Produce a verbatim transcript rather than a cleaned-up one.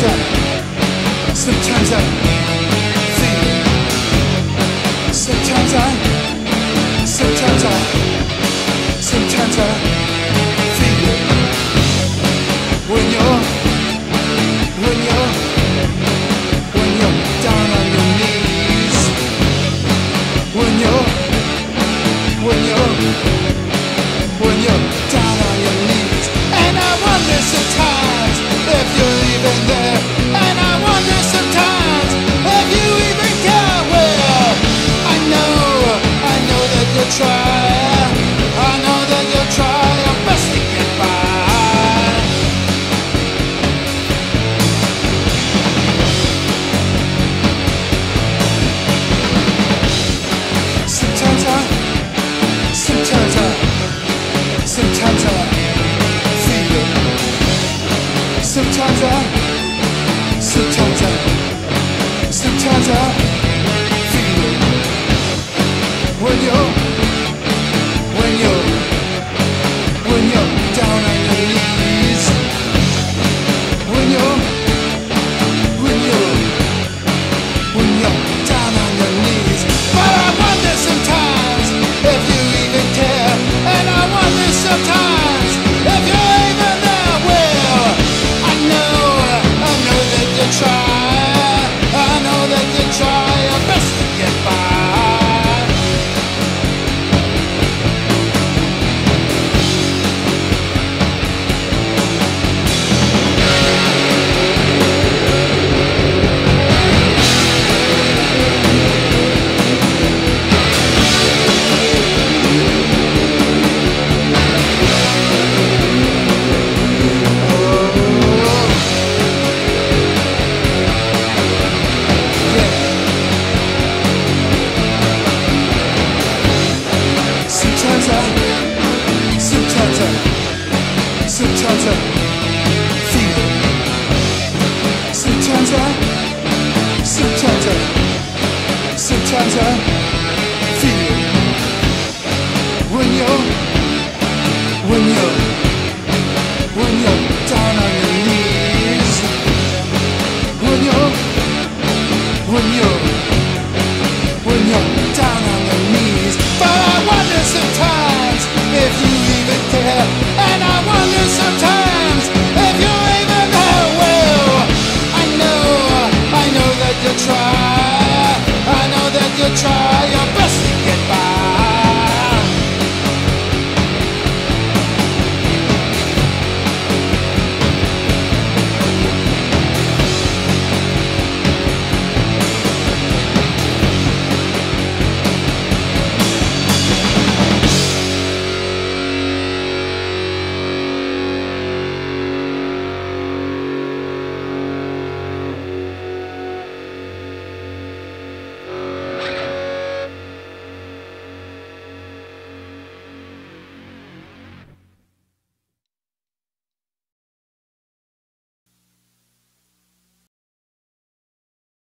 sometimes I, sometimes I feel it. Sometimes I, sometimes I, sometimes I feel it. When you're, when you're, when you're down on your knees. When you're, when you're, when you're down on your knees. And I wonder sometimes if you're even there. And I wonder sometimes if you even care. Well, I know, I know that you'll try. I know that you'll try your best to get by. Sometimes I, sometimes I, sometimes I feel it. Sometimes I, sometimes I, sometimes I